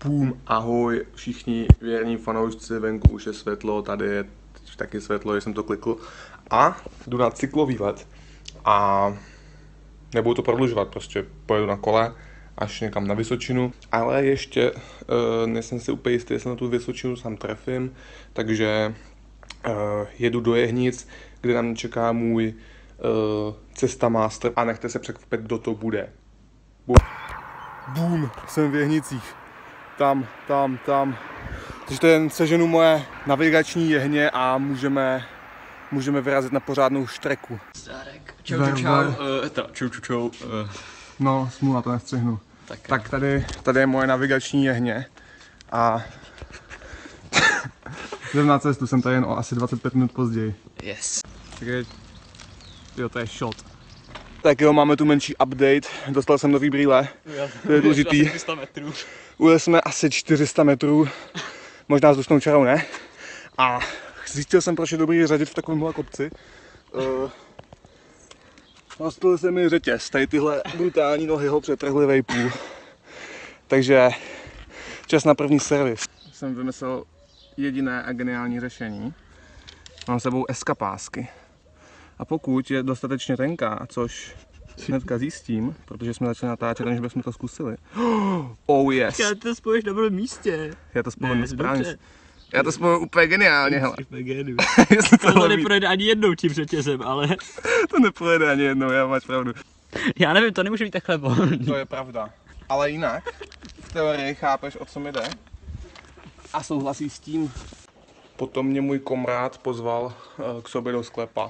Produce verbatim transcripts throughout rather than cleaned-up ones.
Boom, ahoj všichni věrní fanoušci, venku už je světlo, tady je taky světlo, jsem to klikl. A jdu na cyklovýlet a nebudu to prodlužovat, prostě pojedu na kole až někam na Vysočinu, ale ještě uh, nejsem si úplně jistý, jestli na tu Vysočinu sám trefím, takže uh, jedu do Jehnic, kde na mě čeká můj uh, cestamaster a nechte se překvapit, kdo to bude. Boom. Boom, jsem v Jehnicích. Tam, tam, tam. Takže to jen seženu moje navigační jehně a můžeme, můžeme vyrazit na pořádnou štreku. Stárek. Čau, čau, čau. Uh, ta, čau, čau, čau. Uh. No, smůla, to nestřihnu. Tak, tak tady, tady je moje navigační jehně a jdem na cestu, jsem tady jen o asi dvacet pět minut později. Yes. Takže, jo, to je shot. Tak jo, máme tu menší update, dostal jsem nový brýle, to je důležitý. Ujeli jsme asi čtyři sta metrů, možná s vzdušnou čarou ne. A zjistil jsem, proč je dobrý řadit v takovémhle kopci. Uh, Rozpil se mi řetěz, tady tyhle brutální nohy ho přetrhly vejpů. Takže čas na první servis. Jsem vymyslel jediné a geniální řešení. Mám s sebou eskapásky. A pokud je dostatečně tenká, což hnedka zjistím, protože jsme začali natáčet, než bychom to zkusili. Oh yes! Já to spojíš na dobrém místě. Já to spojím správně. Já to spojím úplně geniálně, hele. to, to neprojde ani jednou tím řetězem, ale... to neprojde ani jednou, já máš pravdu. Já nevím, to nemůže být takhle volný. To je pravda. Ale jinak, v teorii chápeš, o co mi jde. A souhlasí s tím. Potom mě můj komrád pozval k sobě do sklepa.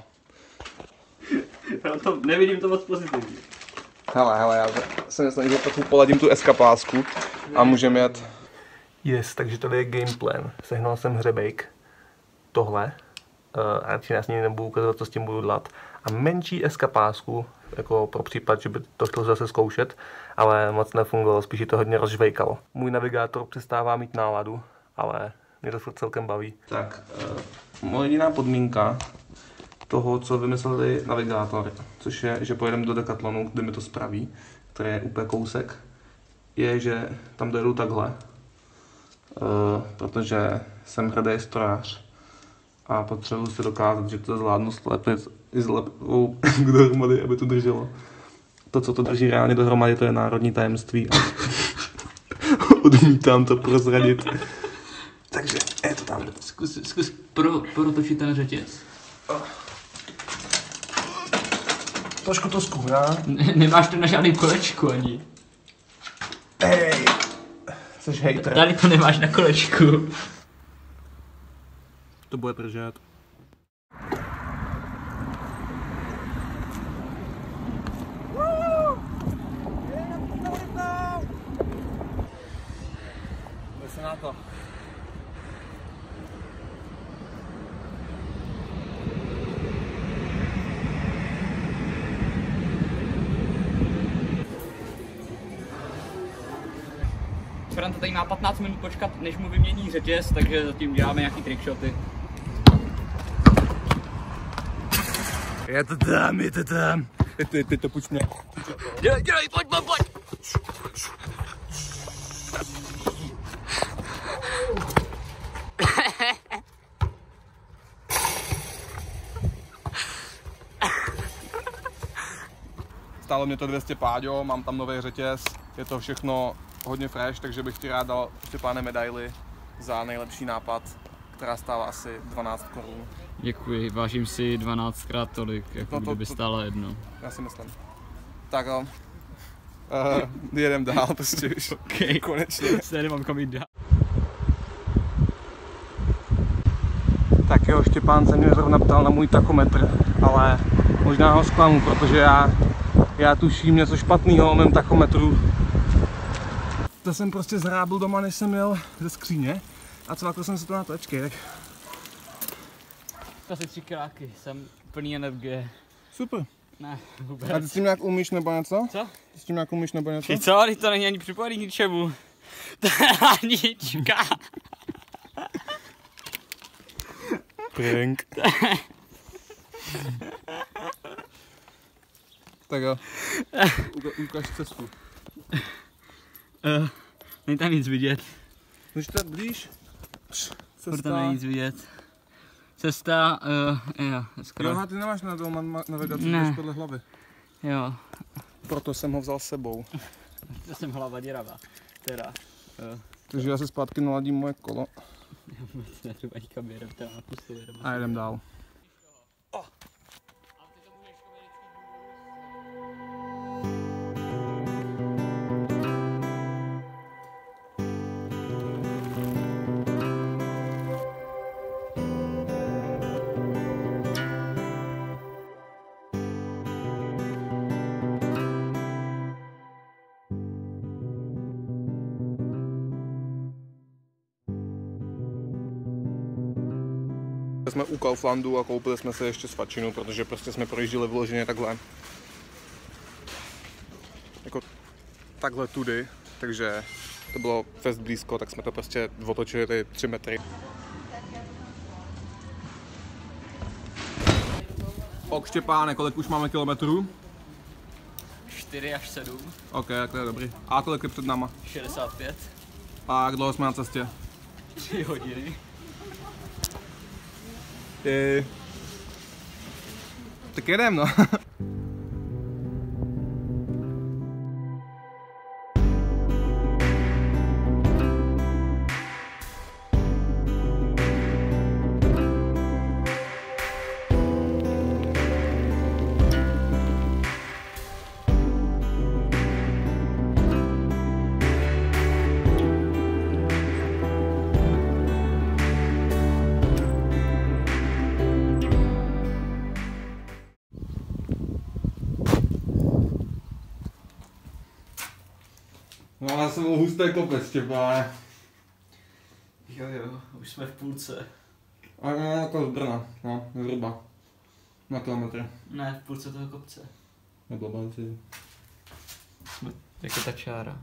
Já to nevidím to moc pozitivně. Hele, hele, já se nesnažím, že trochu poladím tu eskapásku a můžeme jet. Yes, takže tady je game plan. Sehnal jsem hřebejk. Tohle. Uh, a já s ním nebudu ukazovat, co s tím budu dělat. A menší eskapásku, jako pro případ, že by to chtěl zase zkoušet, ale moc nefungovalo, spíš je to hodně rozžvejkalo. Můj navigátor přestává mít náladu, ale mě to furt celkem baví. Tak, uh, moje jediná podmínka toho, co vymysleli navigátor, což je, že pojedeme do Decathlonu, kde mi to spraví, který je úplně kousek, je, že tam dojedu takhle, uh, protože jsem hrdý strojař a potřebuji si dokázat, že to zvládnu slepit i s lepou dohromady, aby to drželo. To, co to drží reálně dohromady, to je národní tajemství a odmítám to prozradit. Takže je to tam. Zkus, zkus pro, protočit ten řetěz. Oh. Trošku to zkůrá. Ne, nemáš to na žádný kolečku ani. Hej, jsi hejter. Tady to nemáš na kolečku. To bude držet. Jde se na to. Franta tady má patnáct minut počkat, než mu vymění řetěz, takže zatím děláme nějaký trickshoty. Je to tam, je to tam. Ty, ty to půjč mě. Dělej, dělej, pojď, pojď, pojď. Stálo mě to dvě stě páďo, mám tam nový řetěz, je to všechno hodně fresh, takže bych ti rád dal Štěpáne medaili za nejlepší nápad, která stála asi dvanáct korun. Děkuji, vážím si dvanáctkrát tolik, jako no to, kdyby stála jedno. Já si myslím. Tak jo, uh, jedem dál prostě už, okay. Konečně. Se nemám kam jít dál. Tak jo, Štěpán se mě zrovna ptal na můj tachometr, ale možná ho zklamu, protože já, já tuším něco špatného o mém tachometru. To jsem prostě zrábil doma, než jsem jel ze skříně a cvakl jsem si to na tlačky, tak... Asi tři kráky, jsem plný energie. Super. Ne, vůbec. A ty s tím nějak umíš nebo něco? Co? Ty s tím nějak umíš nebo něco? Ty co? Teď to není ani připojený k ničemu. To je anička. Prank. Tak jo. Uka ukaž cestu. Uh, není tam nic vidět. Můžete blíž? Furt nejvíc vidět. Cesta, uh, jo, skoro. Jo, ty nemáš na to navigaci, ne. podle hlavy. Jo. Proto jsem ho vzal s sebou. To jsem hlava děravá. Teda. Uh. Takže já se zpátky naladím moje kolo. Já vůbec netřeba nikam jedem, teda napustil jedem. A jedem dál. Oh. Jsme u Kauflandu a koupili jsme se ještě svačinu, protože prostě jsme projížděli vyloženě takhle. Jako takhle tudy, takže to bylo fest blízko, tak jsme to prostě otočili ty tři metry. Ok, Štěpáne, kolik už máme kilometrů? čtyři až sedm. Ok, tak to je dobrý. A kolik je před náma? šedesát pět. A jak dlouho jsme na cestě? tři hodiny. Ty. Tak jedem, no. No, já jsem husté kopec, Štěpáne. Jo jo, už jsme v půlce. A no, jako z Brna, no, zhruba. Na kilometry. Ne, v půlce toho kopce. Nebylo banci. Jsme jako ta čára.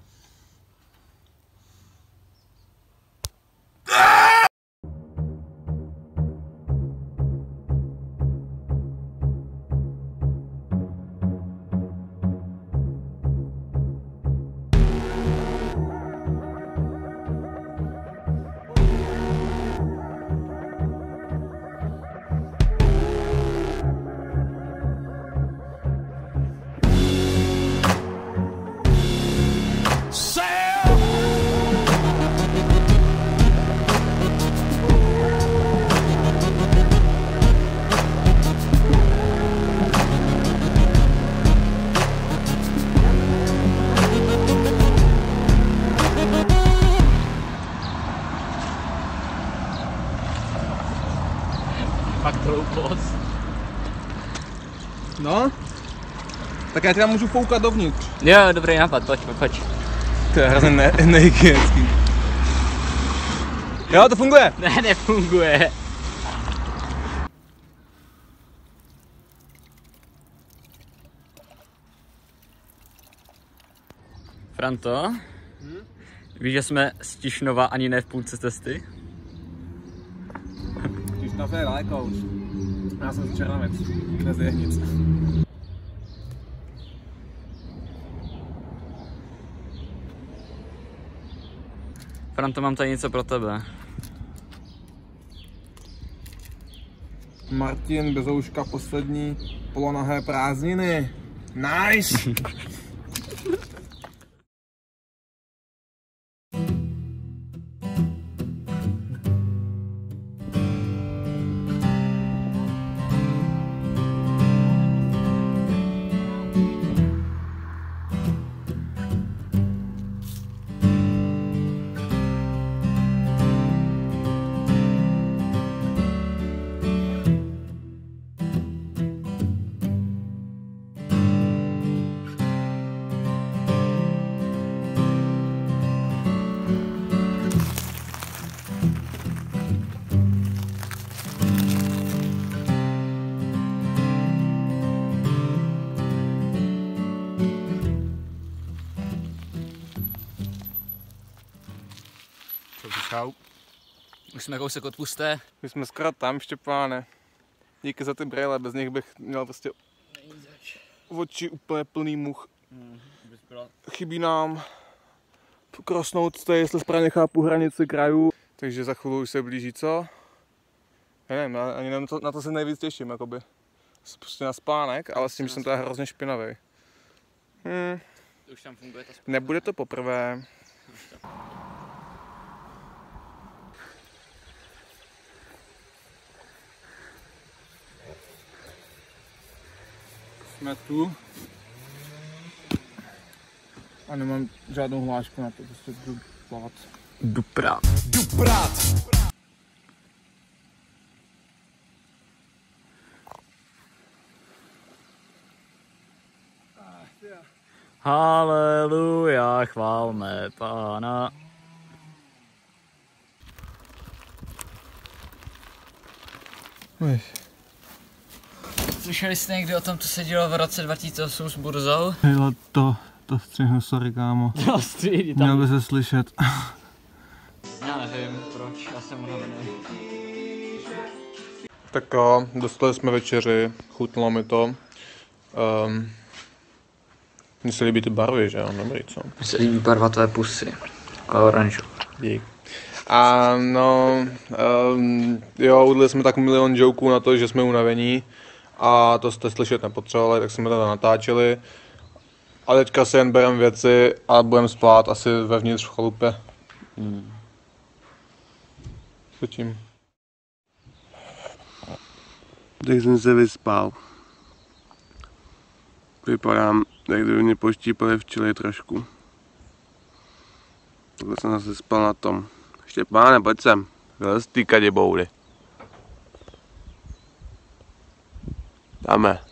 Fakt hloupost. No? Tak já ti tam můžu foukat dovnitř. Jo, dobrý nápad, pojď, pojď. To je hrozně ne nehygienický. Jo, to funguje. Ne, nefunguje. Franto, hmm? Víš, že jsme z Tišnova ani ne v půlce cesty? Tišnov je daleko už. Já jsem z Černovec, kde z Jehnic. Franto, mám tady něco pro tebe. Martin Bezouška, poslední polonahé prázdniny. Nice! Čau. Už jsme kousek od pusté. My jsme skoro tam, Štěpáne. Díky za ty brýle, bez nich bych měl prostě oči úplně plný much. Hmm, byla... Chybí nám krosnout tady, jestli správně chápu, hranici krajů. Takže za chvíli už se blíží co? Já nevím, ani na to, na to se nejvíc těším, jakoby. Prostě na spánek, ale s tím, že jsem teda hrozně špinavý. Hmm. Už tam funguje ta spánek. Nebude to poprvé. Jsme tu. A nemám žádnou hlášku na to, prostě jdu plavat. Jdu prát. Jdu prát! Haleluja, chválme Pána. Slyšeli jste někdy o tom, co se dělo v roce dva tisíce osm s burzou? Hejlo, to, to střihnu, sorry kámo. To střídí tam. Měl by se slyšet. Já nevím, proč, já jsem unavený. Tak jo, dostali jsme večeři, chutnalo mi to. Um, Mně se líbí ty barvy, že jo, dobrý, co? Mně se líbí barva tvé pusy, taková oranžová. Dík. A no, um, jo, udali jsme tak milion joků na to, že jsme unavení a to jste slyšet nepotřebovali, tak jsme to natáčeli. A teďka si jen bereme věci a budeme spát asi vevnitř v chalupě. Hmm. Slyším. Tak jsem se vyspal. Vypadám, jak kdyby mě poštípali včely trošku. Takhle jsem zase spal na tom. Štěpáne, pojď sem. Vylez ty kadibouly. Dáme.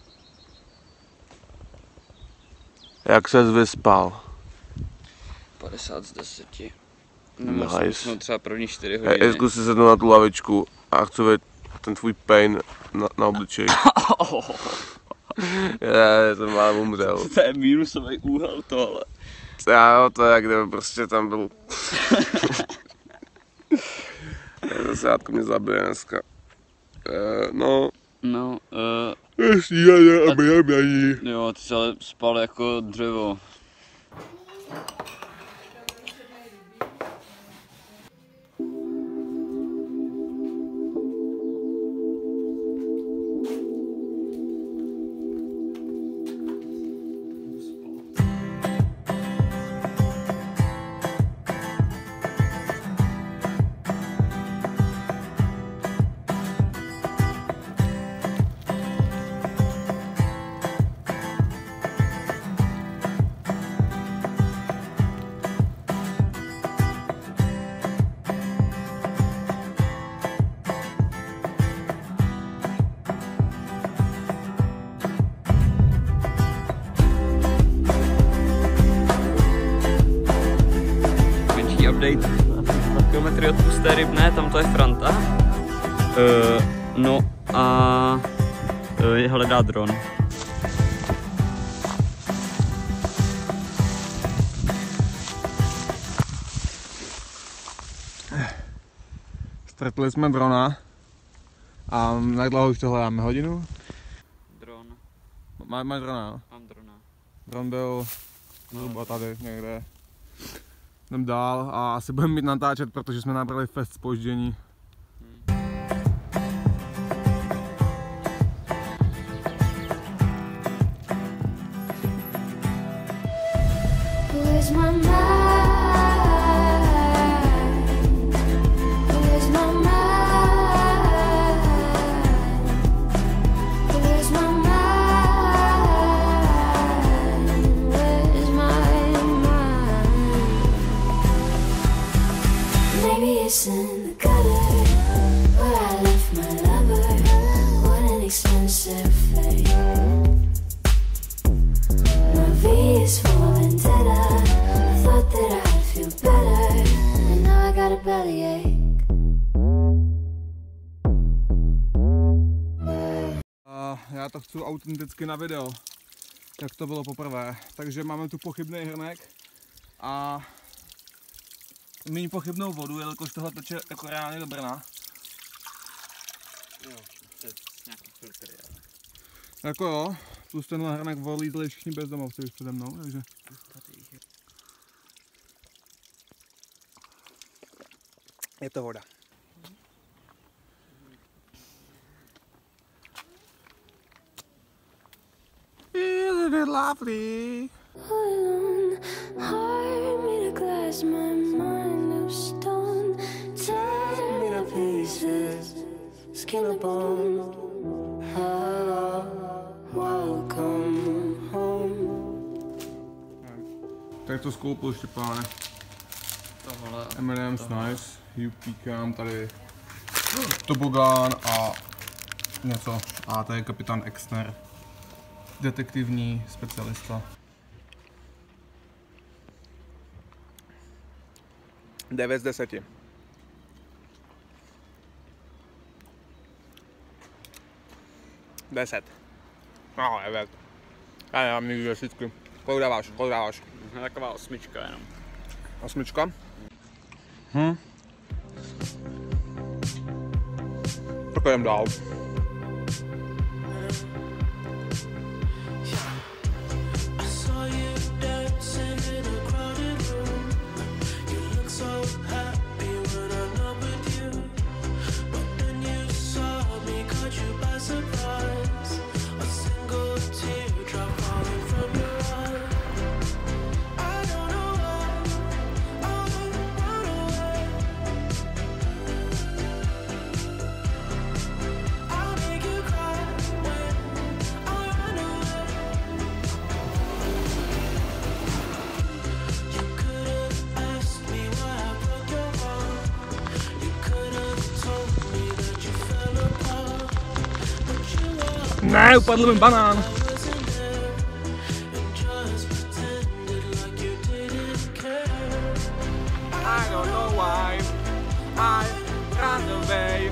Jak ses vyspal? padesát z deseti. Nice. Třeba první čtyři hodiny. Hej, zkus si sednout na tu lavičku a chci vidět ten tvůj pain na, na obličeji. Já jsem málem umřel. To je minusový úhel tohle. Já jo, to je jak kdyby prostě tam byl. Zasádko mě zabije dneska. Uh, no. No, uh, Snídaně a během janí. Jo, ty jsi ale spal jako dřevo. Update dva kilometry od Pusté Rybné, tam to je Franta. Uh, no a uh, hledá dron. Ztratili jsme drona. A jak dlouho už to hledáme? Hodinu? Dron. Má, máš drona, jo? Mám drona. Dron byl zhruba tady někde. Jdem dál a asi budeme mít natáčet, protože jsme nabrali fest zpoždění. It's in the gutter where I left my lover. What an expensive fate. My V is for vendetta. I thought that I'd feel better, and now I got a bellyache. Uh, já to chci autenticky na video, jak to bylo poprvé. Takže máme tu pochybný hrnek a méně pochybnou vodu, jelikož tohle teče jako reálně do Brna. Jo, to je nějaký filtr, ale. Jako jo, plus tenhle hrnek volídli všichni bezdomovci už přede mnou, takže. Je to voda. Isn't it lovely? Alone, heart made of glass, my mind of stone. Tear me to pieces, skin and bone. Hello, welcome home. Tak to skoupil, Štěpáne. Tohle. M and M's nice. Jupíkám tady tobogán a něco. A to je kapitán Exner. Detektivní specialista. devět z deseti. deset. No, devět. Já nemám nikdy desítky. Kolik dáváš? Kolik dáváš? Taková osmička jenom. Osmička? Hm. Tak jdem dál. Ne, upadl mi banán. I don't know why I ran away.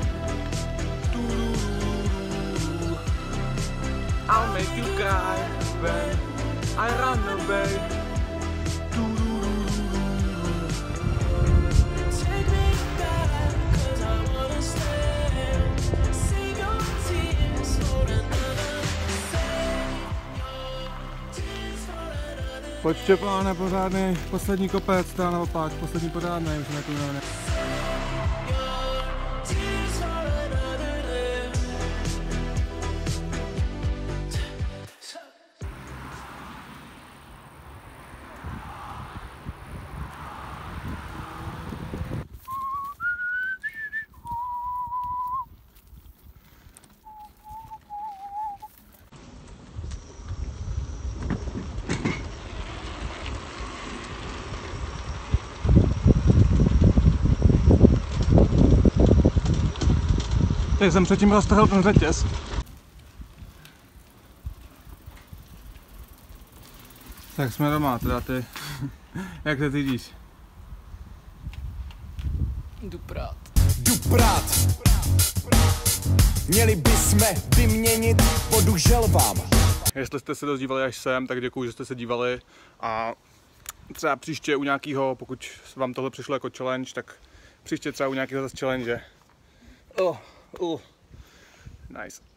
I'll make you cry when I run away. Pojď, Štěpáne, pořádný, poslední kopec, teda naopak, poslední pořádný, už nekonečný. Teď jsem předtím roztrhl ten řetěz. Tak jsme doma, teda ty. Jak se cítíš? Jdu prát. Jdu prát. Měli bychom vyměnit vodu želvám. Jestli jste se dozívali až sem, tak děkuji, že jste se dívali. A třeba příště u nějakého, pokud vám tohle přišlo jako challenge, tak příště třeba u nějakého zase challenge. Oh, oh. Nice.